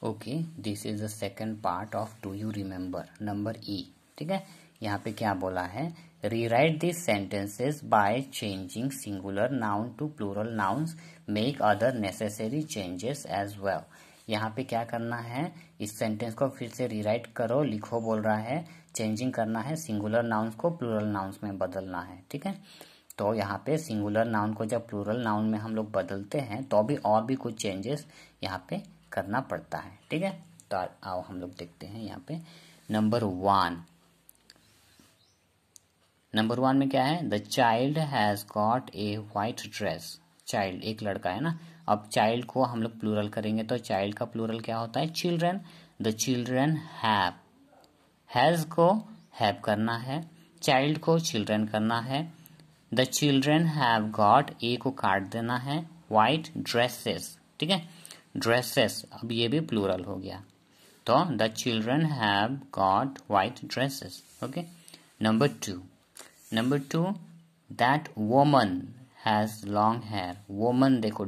Okay, this is the second part of do you remember number E. ठीक है, यहाँ पे क्या बोला है, rewrite this sentences by changing singular noun to plural nouns, make other necessary changes as well. यहाँ पे क्या करना है, इस सेंटेंस को फिर से रीराइट करो, लिखो बोल रहा है, चेंजिंग करना है, सिंगुलर नाउन्स को प्लूरल नाउन्स में बदलना है। ठीक है, तो यहाँ पे सिंगुलर नाउन को जब प्लूरल नाउन में हम लोग बदलते हैं तो भी और भी कुछ चेंजेस यहाँ पे करना पड़ता है। ठीक है, तो आओ हम लोग देखते हैं यहाँ पे नंबर वन में क्या है, the child has got a white dress. Child एक लड़का है ना, अब चाइल्ड को हम लोग प्लूरल करेंगे तो चाइल्ड का प्लूरल क्या होता है, children. The children have, has को हैव करना है, चाइल्ड को चिल्ड्रन करना है। The children have got, a को काट देना है, व्हाइट ड्रेसेस। ठीक है, ड्रेसेस, अब ये भी प्लूरल हो गया, तो the children have got white dresses. Okay, number two that woman has long hair. Woman देखो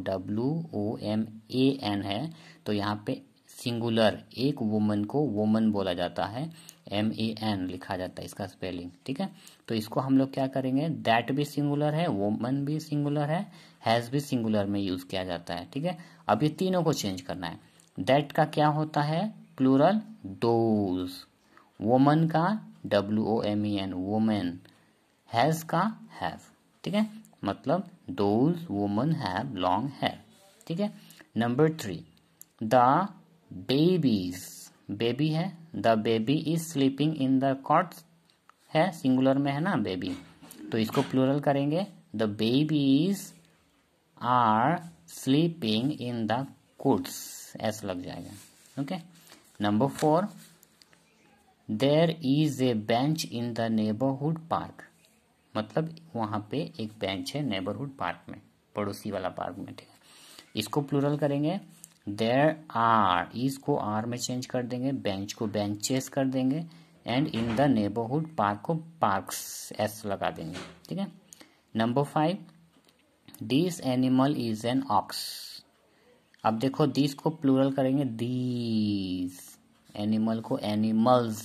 WOMAN है, तो यहाँ पे सिंगुलर एक वुमन को वोमन बोला जाता है, MAN लिखा जाता है इसका स्पेलिंग। ठीक है, तो इसको हम लोग क्या करेंगे, दैट भी सिंगुलर है, वोमन भी सिंगुलर है, हैज भी सिंगुलर में यूज किया जाता है। ठीक है, अब ये तीनों को चेंज करना है। दैट का क्या होता है, प्लूरल दोज। वोमन का WOMEN वोमेन, हैज का हैव। ठीक है, मतलब those woman have long hair. ठीक है, नंबर 3 द बेबीज, बेबी है, the baby is sleeping in the cot है, सिंगुलर में है ना बेबी, तो इसको प्लूरल करेंगे, the babies are sleeping in the cots, ऐसा लग जाएगा। Okay, number 4 there is a bench in the neighbourhood park, मतलब वहां पे एक बेंच है नेबरहुड पार्क में, पड़ोसी वाला पार्क में। ठीक है, इसको प्लूरल करेंगे, देयर आर, इज को आर में चेंज कर देंगे, बेंच को बेंचेस कर देंगे, and in the neighbourhood park को पार्क्स एस लगा देंगे। ठीक है, number 5 this animal is an ox. अब देखो दिस को प्लूरल करेंगे, दीज, एनिमल को एनिमल्स,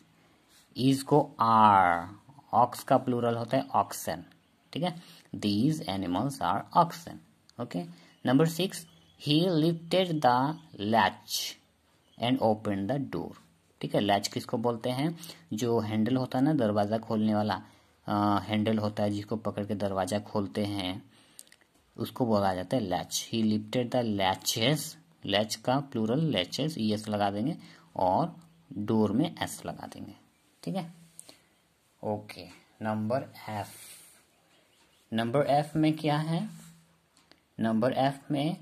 इज को आर, ऑक्स का प्लूरल होता है ऑक्सन। ठीक है, these animals are oxen. Okay, number 6 he lifted the latch and open the door. ठीक है, लैच किसको बोलते हैं, जो हैंडल होता है ना दरवाजा खोलने वाला, हैंडल होता है जिसको पकड़ के दरवाजा खोलते हैं, उसको बोला जाता है latch. He lifted the latches, latch का प्लूरल लैचेस, ES लगा देंगे, और डोर में S लगा देंगे। ठीक है, ओके, नंबर F में क्या है, नंबर F में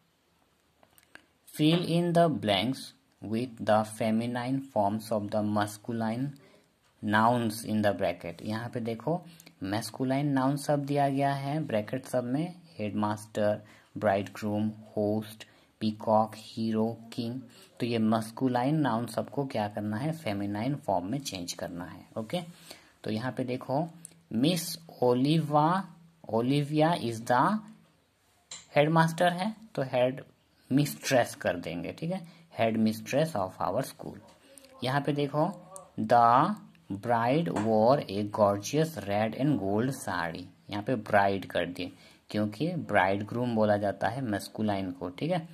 fill in the blanks with the feminine forms of the masculine nouns in the bracket। यहाँ पे देखो masculine noun सब दिया गया है ब्रैकेट सब में, headmaster, bridegroom, host, peacock, hero, king. तो ये masculine नाउन सबको क्या करना है, फेमिनाइन फॉर्म में चेंज करना है। ओके, तो यहाँ पे देखो Miss Olivia is the headmaster है, तो हेड मिस्ट्रेस कर देंगे। ठीक है, head mistress of our school. यहाँ पे देखो the bride wore a gorgeous red and gold sari, यहाँ पे ब्राइड कर दिए क्योंकि ब्राइड ग्रूम बोला जाता है मैस्कुलाइन को। ठीक है,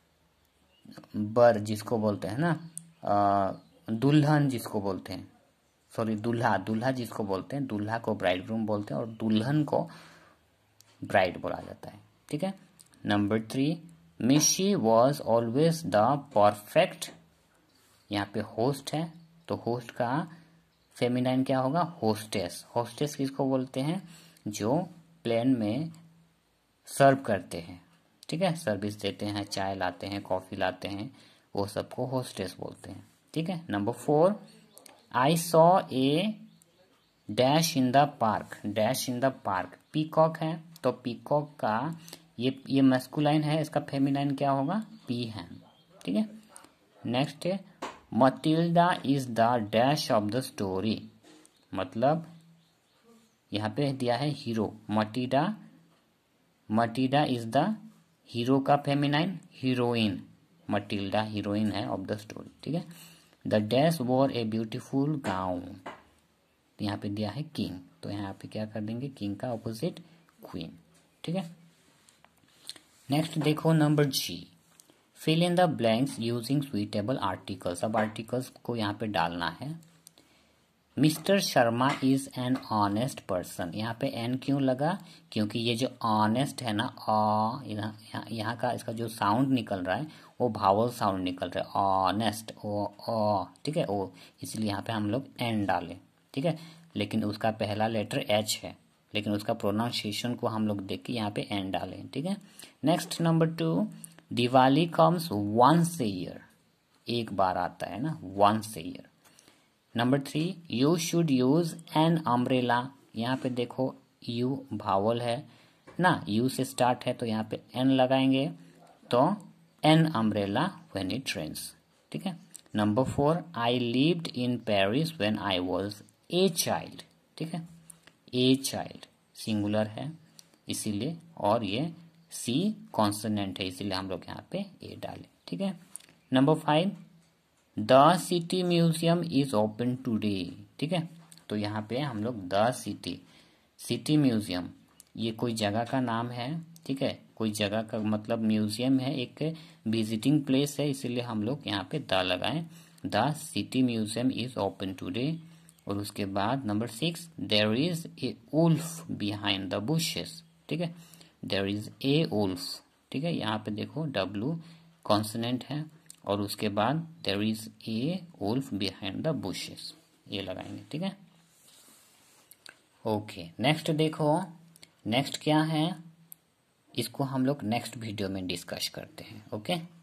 बर जिसको बोलते हैं ना, दुल्हन जिसको बोलते हैं, सॉरी दूल्हा जिसको बोलते हैं, दूल्हा को ब्राइड ग्रूम बोलते हैं और दुल्हन को ब्राइड बोला जाता है। ठीक है, नंबर 3 मिशी वॉज ऑलवेज द परफेक्ट, यहाँ पे होस्ट है तो होस्ट का फेमिनाइन क्या होगा, होस्टेस। होस्टेस किसको बोलते हैं, जो प्लेन में सर्व करते हैं। ठीक है, सर्विस देते हैं, चाय लाते हैं, कॉफी लाते हैं, वो सबको होस्टेस बोलते हैं। ठीक है, number 4 I saw a dash in the park, dash in the park, peacock है तो पीकॉक का ये मैस्कुलाइन है, इसका फेमिनाइन क्या होगा, पीहैन। ठीक है, नेक्स्ट है Matilda is the dash of the story, मतलब यहाँ पे दिया है hero, Matilda is the hero का फेमिनाइन, हीरोइन, मटिल्डा हीरोइन है ऑफ द स्टोरी, ठीक है। The dash wore a beautiful gown, यहाँ पे दिया है किंग, तो यहाँ पे क्या कर देंगे, किंग का ऑपोजिट क्वीन, ठीक है। नेक्स्ट देखो number G, fill in the blanks using suitable articles. अब आर्टिकल्स को यहाँ पे डालना है। Mister Sharma is an honest person, यहाँ पे एन क्यों लगा, क्योंकि ये जो ऑनेस्ट है ना, यहाँ का इसका जो साउंड निकल रहा है वो भावल साउंड निकल रहा है, ऑनेस्ट, ओ, ठीक है, ओ, इसलिए यहाँ पे हम लोग एन डालें, ठीक है। लेकिन उसका पहला लेटर एच है, लेकिन उसका प्रोनाउंसिएशन को हम लोग देख के यहाँ पे एन डालें, ठीक है। Next number 2, Diwali comes once a year, एक बार आता है ना, once a year. Number 3, you should use an umbrella, यहाँ पे देखो यू भावल है ना, यू से स्टार्ट है तो यहाँ पे एन लगाएंगे, तो an umbrella when it rains, ठीक है। Number 4, I lived in Paris when I was a child, ठीक है, ए चाइल्ड सिंगुलर है इसीलिए, और ये सी कॉन्सोनेंट है इसीलिए हम लोग यहाँ पे ए डालें, ठीक है। Number 5, the city museum is open today, ठीक है, तो यहाँ पे हम लोग द सिटी म्यूजियम, ये कोई जगह का नाम है, ठीक है, कोई जगह का मतलब म्यूजियम है, एक विजिटिंग प्लेस है, इसीलिए हम लोग यहाँ पे द लगाएं, the city museum is open today. और उसके बाद number 6, there is a wolf behind the bushes, ठीक है, देयर इज ए वुल्फ, ठीक है, यहाँ पे देखो W कॉन्सोनेंट है, और उसके बाद there is a wolf behind the bushes, ये लगाएंगे, ठीक है। ओके, नेक्स्ट देखो, नेक्स्ट क्या है, इसको हम लोग नेक्स्ट वीडियो में डिस्कस करते हैं, ओके।